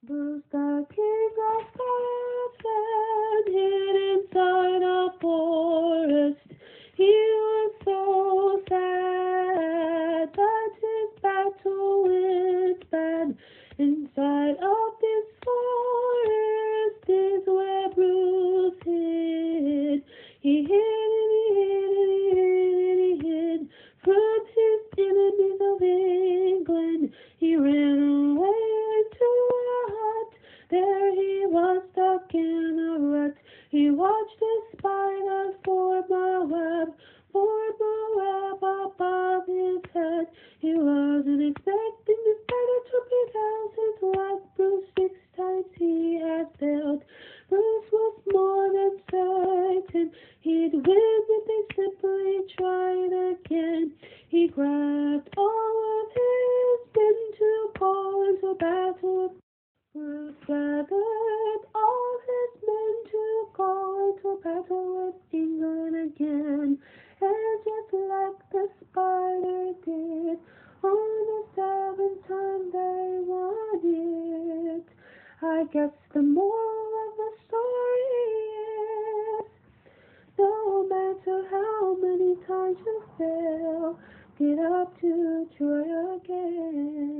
Bruce the king of Scotland hid inside a forest. He was so sad that his battle went bad. Inside of this forest is where Bruce hid. He hid and he hid and he hid and he hid from his enemies of England. He ran away to a hut. There he was stuck in a rut. He watched the spider form a web above his head. He wasn't expecting the spider to be thousands like Bruce. 6 times he had failed. Bruce was more than certain he'd win if they simply tried again. He grabbed all of his men to call into battle. Bruce gathered all his men to call into battle with England again. And just like the spider did, on the 7th time they won it. I guess the moral of the story is, no matter how many times you fail, get up to try again.